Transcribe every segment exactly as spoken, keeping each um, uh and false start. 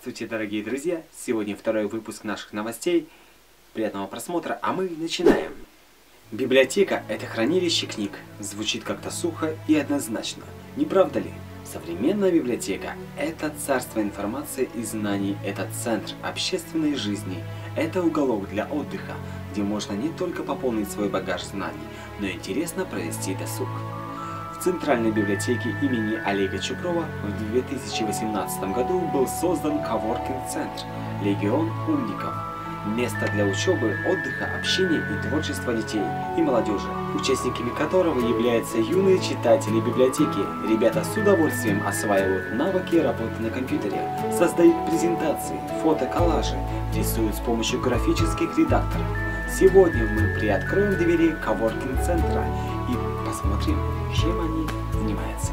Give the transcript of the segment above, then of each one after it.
Здравствуйте, дорогие друзья! Сегодня второй выпуск наших новостей. Приятного просмотра, а мы начинаем. Библиотека – это хранилище книг. Звучит как-то сухо и однозначно. Не правда ли? Современная библиотека – это царство информации и знаний, это центр общественной жизни, это уголок для отдыха, где можно не только пополнить свой багаж знаний, но и интересно провести досуг. В Центральной библиотеке имени Олега Чупрова в две тысячи восемнадцатом году был создан коворкинг-центр «Легион умников». Место для учебы, отдыха, общения и творчества детей и молодежи, участниками которого являются юные читатели библиотеки. Ребята с удовольствием осваивают навыки работы на компьютере, создают презентации, фотоколлажи, рисуют с помощью графических редакторов. Сегодня мы приоткроем двери коворкинг-центра и посмотрим, чем они занимаются.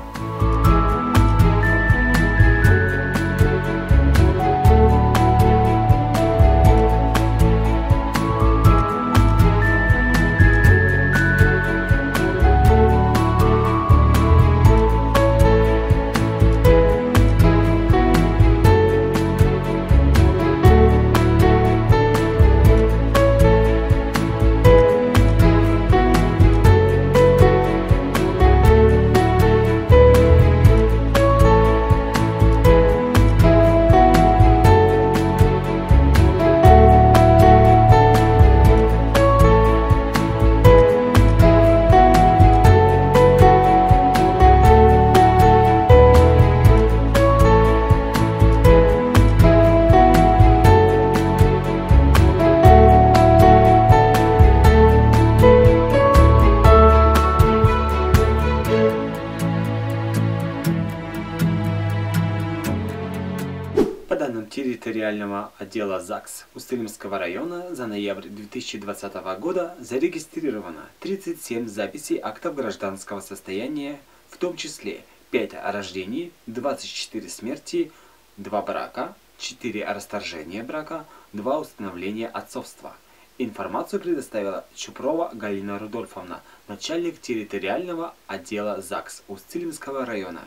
По данным территориального отдела ЗАГС Устилимского района, за ноябрь две тысячи двадцатого года зарегистрировано тридцать семь записей актов гражданского состояния, в том числе пять о рождении, двадцать четыре смерти, два брака, четыре о расторжении брака, два установления отцовства. Информацию предоставила Чупрова Галина Рудольфовна, начальник территориального отдела ЗАГС Устилимского района.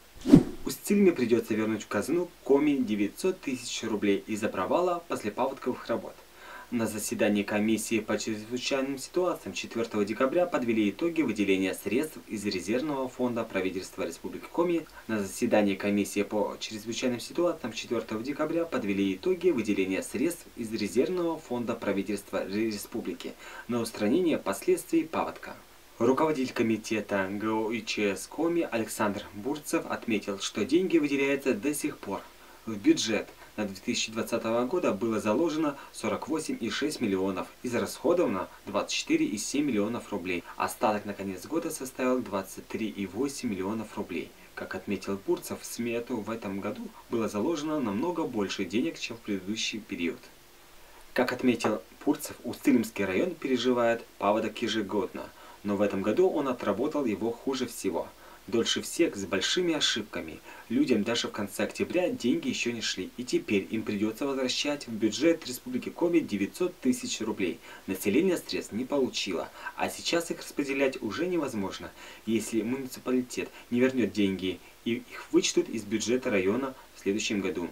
Устильме придется вернуть в казну Коми девятьсот тысяч рублей из-за провала послепаводковых работ. На заседании комиссии по чрезвычайным ситуациям четвёртого декабря подвели итоги выделения средств из резервного фонда правительства Республики Коми. На заседании комиссии по чрезвычайным ситуациям четвёртого декабря подвели итоги выделения средств из резервного фонда правительства Республики на устранение последствий паводка. Руководитель комитета ГОИЧС Коми Александр Бурцев отметил, что деньги выделяются до сих пор. В бюджет на две тысячи двадцатого года было заложено сорок восемь и шесть миллионов, израсходовано двадцать четыре и семь миллионов рублей. Остаток на конец года составил двадцать три и восемь миллионов рублей. Как отметил Бурцев, в смету в этом году было заложено намного больше денег, чем в предыдущий период. Как отметил Бурцев, Устилимский район переживает паводок ежегодно. Но в этом году он отработал его хуже всего. Дольше всех, с большими ошибками. Людям даже в конце октября деньги еще не шли. И теперь им придется возвращать в бюджет Республики Коми девятьсот тысяч рублей. Население средств не получило. А сейчас их распределять уже невозможно, если муниципалитет не вернет деньги и их вычтут из бюджета района в следующем году.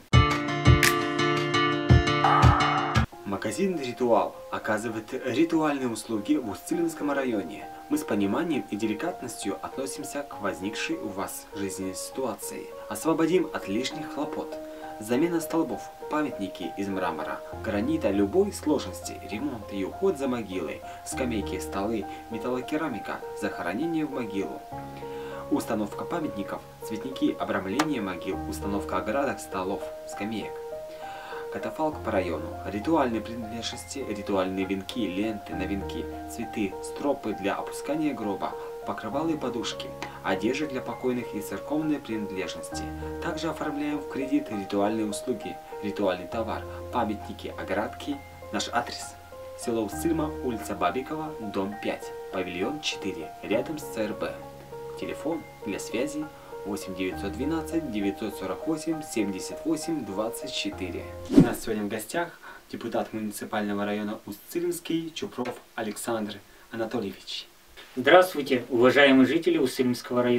Магазин «Ритуал» оказывает ритуальные услуги в Устилимском районе. Мы с пониманием и деликатностью относимся к возникшей у вас жизненной ситуации. Освободим от лишних хлопот. Замена столбов, памятники из мрамора, гранита любой сложности, ремонт и уход за могилой, скамейки, столы, металлокерамика, захоронение в могилу. Установка памятников, цветники, обрамление могил, установка оградок, столов, скамеек. Катафалк по району, ритуальные принадлежности, ритуальные венки, ленты на венки, цветы, стропы для опускания гроба, покрывалы и подушки, одежда для покойных и церковные принадлежности. Также оформляем в кредит ритуальные услуги, ритуальный товар, памятники, оградки. Наш адрес: село Устильма, улица Бабикова, дом пять, павильон четыре, рядом с ЦРБ. Телефон для связи восемь девятьсот двенадцать девятьсот сорок восемь семьдесят восемь двадцать четыре. У нас сегодня в гостях депутат муниципального района Устилимский Чупров Александр Анатольевич. Здравствуйте, уважаемые жители Устилимского района.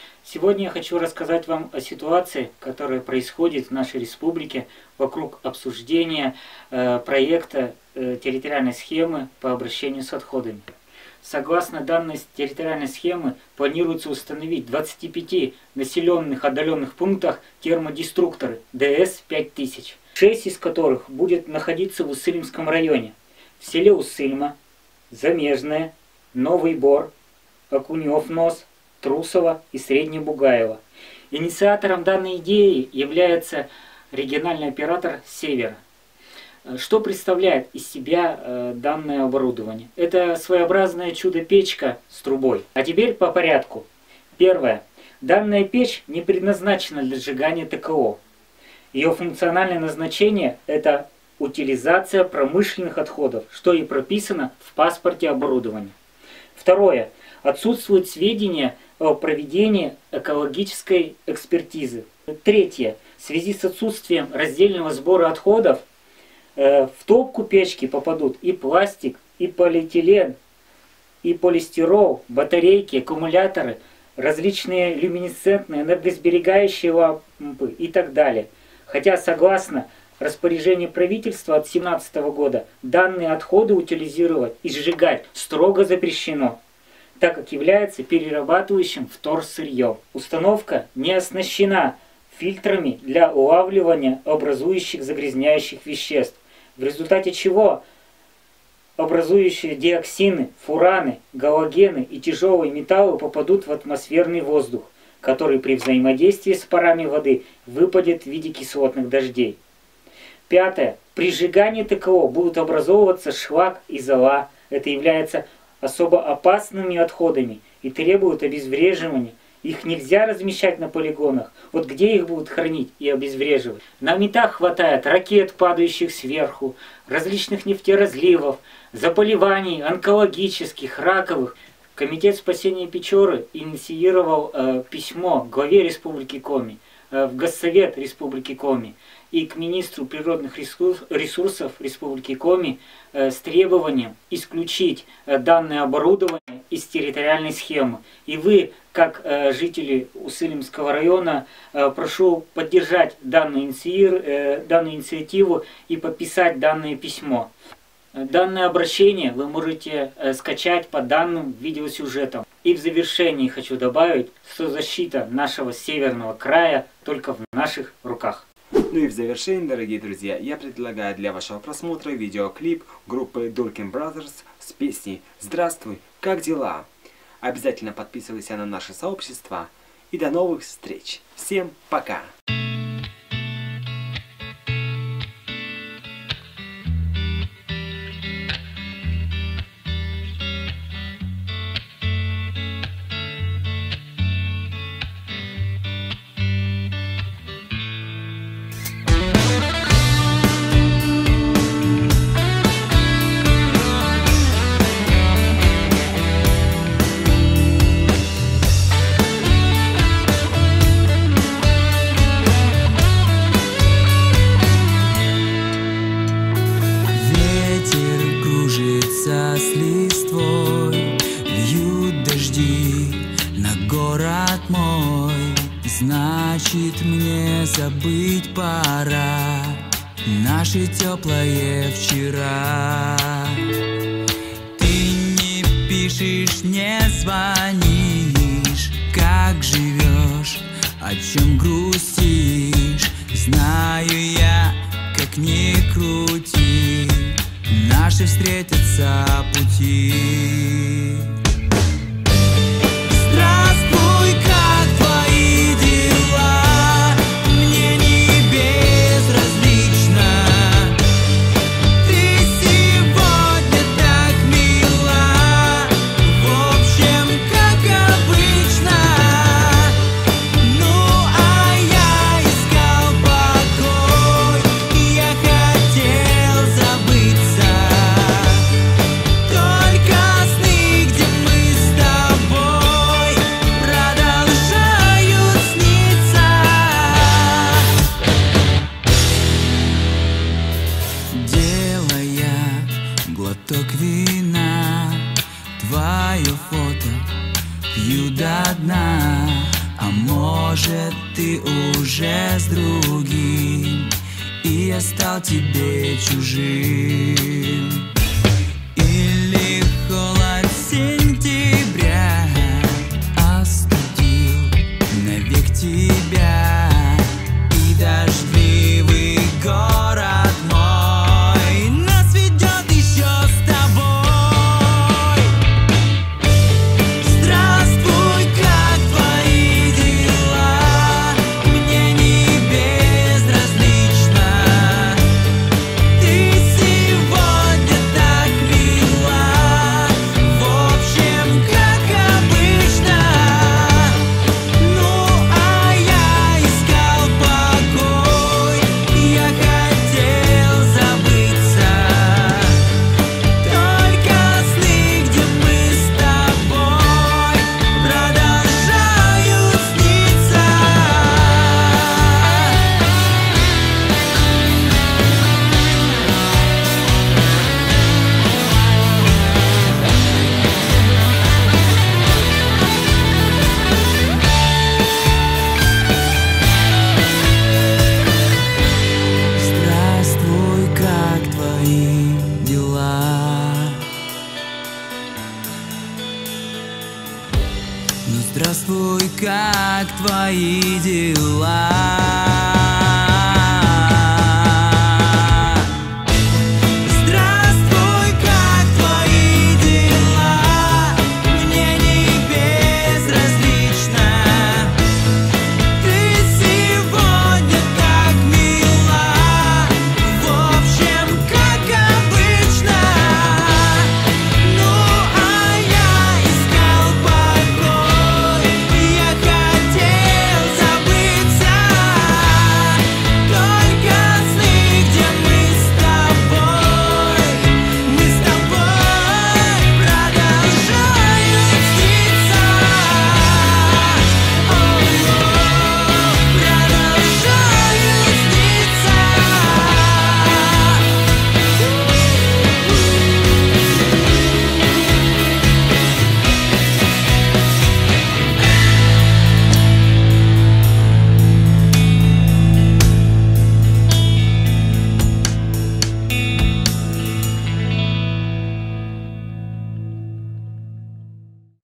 Сегодня я хочу рассказать вам о ситуации, которая происходит в нашей республике вокруг обсуждения э, проекта э, территориальной схемы по обращению с отходами. Согласно данной территориальной схемы, планируется установить в двадцати пяти населенных отдаленных пунктах термодеструкторы дэ эс пять тысяч, шесть из которых будет находиться в Уссыльмском районе, в селе Уссыльма, Замежное, Новый Бор, Окунев Нос, Трусово и Среднебугаево. Инициатором данной идеи является региональный оператор Севера. Что представляет из себя э, данное оборудование? Это своеобразная чудо-печка с трубой. А теперь по порядку. Первое. Данная печь не предназначена для сжигания тэ ка о. Ее функциональное назначение – это утилизация промышленных отходов, что и прописано в паспорте оборудования. Второе. Отсутствуют сведения о проведении экологической экспертизы. Третье. В связи с отсутствием раздельного сбора отходов э, в топку печки попадут и пластик, и полиэтилен, и полистирол, батарейки, аккумуляторы, различные люминесцентные, энергосберегающие лампы и так далее. Хотя, согласно распоряжению правительства от две тысячи семнадцатого года, данные отходы утилизировать и сжигать строго запрещено, так как является перерабатывающим вторсырьем. Установка не оснащена фильтрами для улавливания образующих загрязняющих веществ, в результате чего образующие диоксины, фураны, галогены и тяжелые металлы попадут в атмосферный воздух, который при взаимодействии с парами воды выпадет в виде кислотных дождей. Пятое. При сжигании тэ ка о будут образовываться шлак и зола. Это является особо опасными отходами и требуют обезвреживания. Их нельзя размещать на полигонах. Вот где их будут хранить и обезвреживать? На метах хватает ракет, падающих сверху, различных нефтеразливов, заболеваний онкологических, раковых. Комитет спасения Печоры инициировал э, письмо главе Республики Коми, э, в Госсовет Республики Коми и к министру природных ресурсов Республики Коми э, с требованием исключить э, данное оборудование из территориальной схемы. И вы, как э, жители Уссыльмского района, э, прошу поддержать данную, инициир, э, данную инициативу и подписать данное письмо. Данное обращение вы можете э, скачать по данным видеосюжетам. И в завершении хочу добавить, что защита нашего северного края только в наших руках. Ну и в завершении, дорогие друзья, я предлагаю для вашего просмотра видеоклип группы Durkin Brothers с песней «Здравствуй, как дела?». Обязательно подписывайся на наше сообщество и до новых встреч. Всем пока! С листвой льют дожди на город мой. Значит, мне забыть пора наше теплое вчера. Ты не пишешь, не звонишь, как живешь, о чем грустишь. Знаю я, как ни крути, наши встретятся пути. Здравствуй, как твои дела? Мне не безразлично. Ты сегодня так мила. В общем, как обычно. Ну, а я искал покой. Я хотел забыться. Только может, ты уже с другим, и я стал тебе чужим. Или холод сентября остудил навек тебя, и дождливый город мой нас ведет еще с тобой. Здравствуй, как твои дела? Мне не безразлично. Ты сегодня так мила. В общем, как обычно. Ну, а я искал покой, я хотел забыться. Только сны, где мы с тобой, продолжают сниться. Здравствуй, как твои дела? Ну, здравствуй, как твои дела?